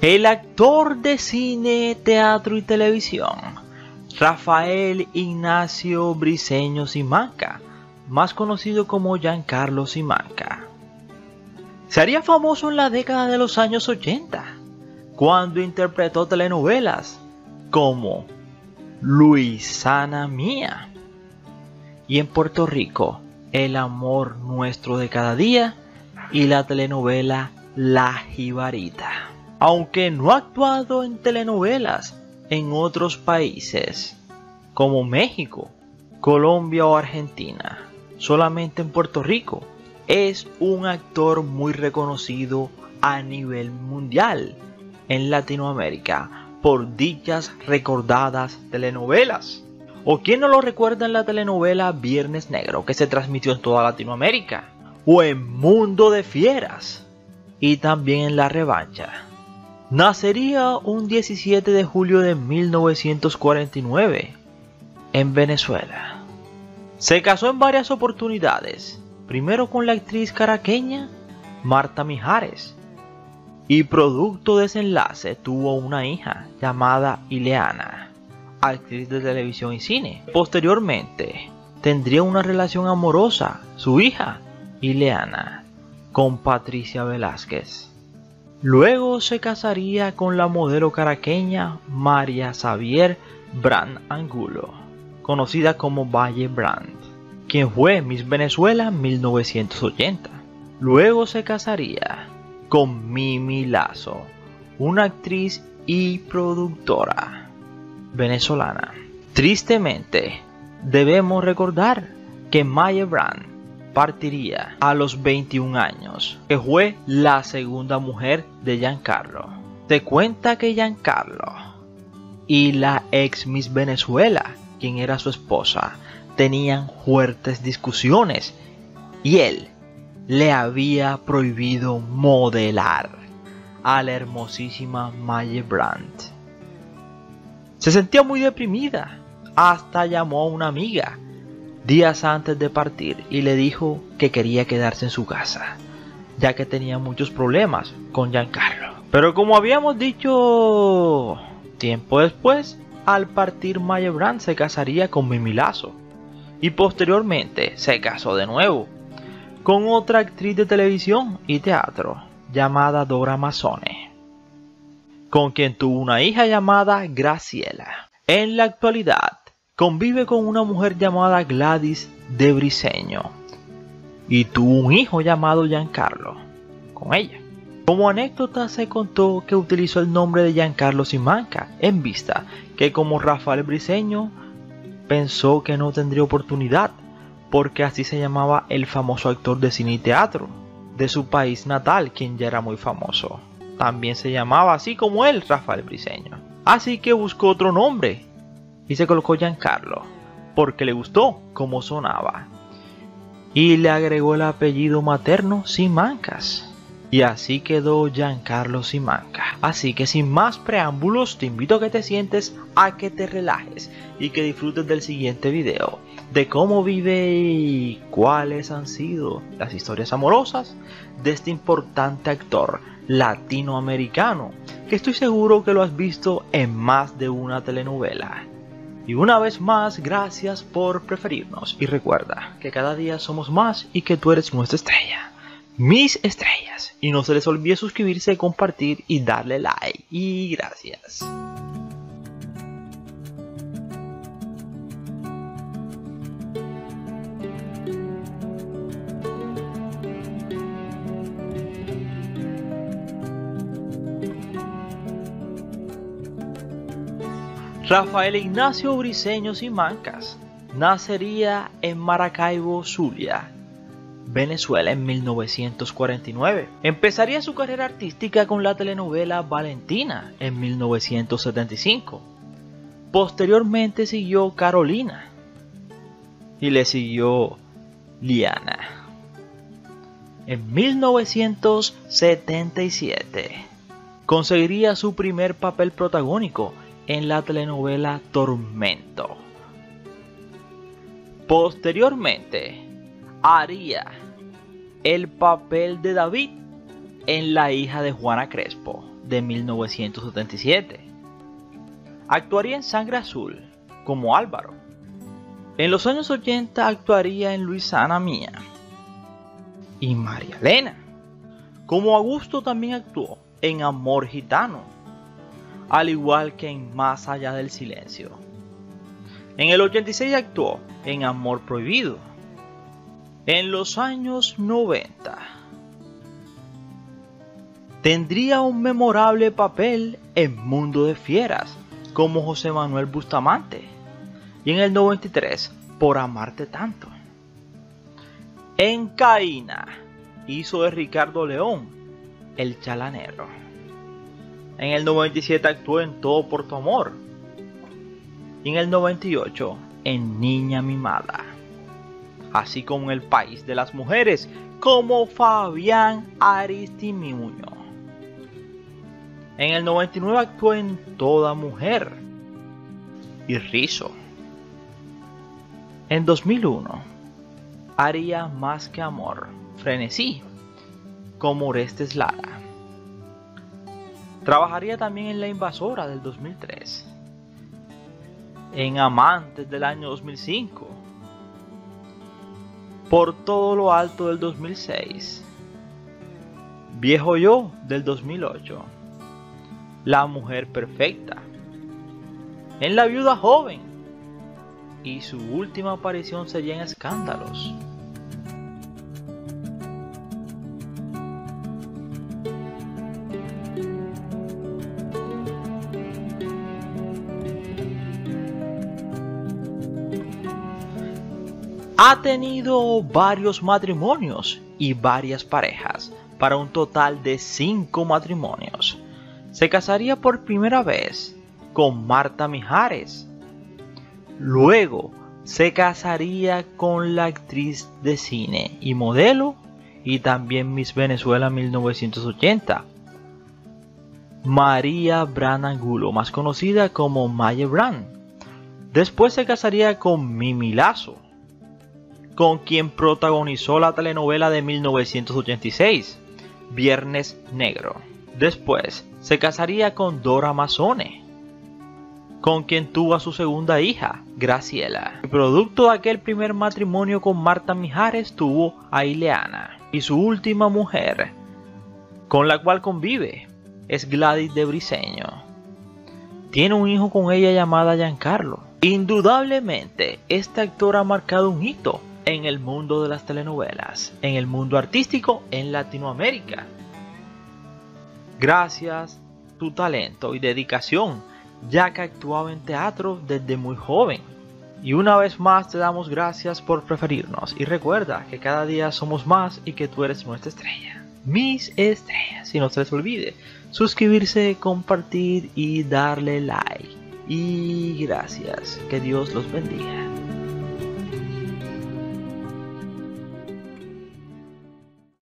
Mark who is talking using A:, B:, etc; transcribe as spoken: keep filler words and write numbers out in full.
A: El actor de cine, teatro y televisión, Rafael Ignacio Briceño Simancas, más conocido como Giancarlo Simancas, se haría famoso en la década de los años ochenta, cuando interpretó telenovelas como Luisana Mía y en Puerto Rico El amor nuestro de cada día y la telenovela La Jibarita. Aunque no ha actuado en telenovelas en otros países como México, Colombia o Argentina, solamente en Puerto Rico, es un actor muy reconocido a nivel mundial en Latinoamérica por dichas recordadas telenovelas. ¿O quién no lo recuerda en la telenovela Viernes Negro, que se transmitió en toda Latinoamérica? O en Mundo de Fieras y también en La Revancha. Nacería un diecisiete de julio de mil novecientos cuarenta y nueve en Venezuela. Se casó en varias oportunidades, primero con la actriz caraqueña Marta Mijares, y producto de ese enlace tuvo una hija llamada Ileana, actriz de televisión y cine. Posteriormente tendría una relación amorosa, su hija Ileana, con Patricia Velázquez. Luego se casaría con la modelo caraqueña María Xavier Brand Angulo, conocida como Valle Brand, quien fue Miss Venezuela en mil novecientos ochenta. Luego se casaría con Mimi Lazo, una actriz y productora venezolana. Tristemente, debemos recordar que Maya Brand partiría a los veintiún años, que fue la segunda mujer de Giancarlo. Se cuenta que Giancarlo y la ex Miss Venezuela, quien era su esposa, tenían fuertes discusiones y él le había prohibido modelar a la hermosísima Maya Brand. Se sentía muy deprimida, hasta llamó a una amiga días antes de partir y le dijo que quería quedarse en su casa, ya que tenía muchos problemas con Giancarlo. Pero como habíamos dicho, tiempo después, al partir Maya Brand se casaría con Mimi Lazo y posteriormente se casó de nuevo con otra actriz de televisión y teatro llamada Dora Mazzone, con quien tuvo una hija llamada Graciela. En la actualidad convive con una mujer llamada Gladys de Briceño y tuvo un hijo llamado Giancarlo con ella. Como anécdota se contó que utilizó el nombre de Giancarlo Simancas en vista que como Rafael Briceño pensó que no tendría oportunidad, porque así se llamaba el famoso actor de cine y teatro de su país natal, quien ya era muy famoso. También se llamaba así como él, Rafael Briceño. Así que buscó otro nombre y se colocó Giancarlo, porque le gustó cómo sonaba. Y le agregó el apellido materno Simancas. Y así quedó Giancarlo Simancas. Así que sin más preámbulos, te invito a que te sientes, a que te relajes y que disfrutes del siguiente video de cómo vive y cuáles han sido las historias amorosas de este importante actor latinoamericano, que estoy seguro que lo has visto en más de una telenovela. Y una vez más, gracias por preferirnos y recuerda que cada día somos más y que tú eres nuestra estrella, mis estrellas. Y no se les olvide suscribirse, compartir y darle like. Y gracias. Rafael Ignacio Briceño Simancas nacería en Maracaibo, Zulia, Venezuela en mil novecientos cuarenta y nueve. Empezaría su carrera artística con la telenovela Valentina en mil novecientos setenta y cinco. Posteriormente siguió Carolina y le siguió Liana. En mil novecientos setenta y siete conseguiría su primer papel protagónico en la telenovela Tormento. Posteriormente haría el papel de David en La hija de Juana Crespo. de mil novecientos setenta y siete. Actuaría en Sangre Azul como Álvaro. En los años ochenta actuaría en Luisana Mía y María Elena. Como Augusto también actuó en Amor Gitano, al igual que en Más Allá del Silencio. En el ochenta y seis actuó en Amor Prohibido. En los años noventa tendría un memorable papel en Mundo de Fieras como José Manuel Bustamante, y en el noventa y tres Por Amarte Tanto. En Caína hizo de Ricardo León, el chalanero. En el noventa y siete actuó en Todo por tu Amor, y en el noventa y ocho en Niña Mimada, así como en El País de las Mujeres como Fabián Aristimuño. En el noventa y nueve actuó en Toda Mujer y Rizo. En dos mil uno haría Más que Amor, Frenesí, como Orestes Lara. Trabajaría también en La Invasora del dos mil tres, en Amantes del año dos mil cinco, Por todo lo alto del dos mil seis, Viejo Yo del dos mil ocho, La Mujer Perfecta, en La Viuda Joven, y su última aparición sería en Escándalos. Ha tenido varios matrimonios y varias parejas, para un total de cinco matrimonios. Se casaría por primera vez con Marta Mijares. Luego se casaría con la actriz de cine y modelo y también Miss Venezuela mil novecientos ochenta, María Brand Angulo, más conocida como Maye Brand. Después se casaría con Mimi Lazo, con quien protagonizó la telenovela de mil novecientos ochenta y seis, Viernes Negro. Después se casaría con Dora Mazzone, con quien tuvo a su segunda hija, Graciela. Y producto de aquel primer matrimonio con Marta Mijares tuvo a Ileana. Y su última mujer, con la cual convive, es Gladys de Briceño. Tiene un hijo con ella llamada Giancarlo. Indudablemente, este actor ha marcado un hito en el mundo de las telenovelas, en el mundo artístico en Latinoamérica. Gracias a tu talento y dedicación, ya que actuaba en teatro desde muy joven. Y una vez más te damos gracias por preferirnos, y recuerda que cada día somos más y que tú eres nuestra estrella, mis estrellas. Y no se les olvide suscribirse, compartir y darle like. Y gracias, que Dios los bendiga.